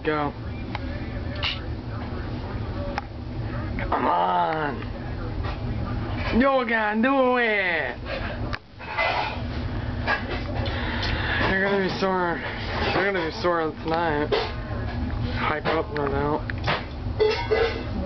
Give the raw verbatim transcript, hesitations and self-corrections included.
go. Come on. You can do it. You're gonna be sore. You're gonna be sore tonight. Hype up, no doubt.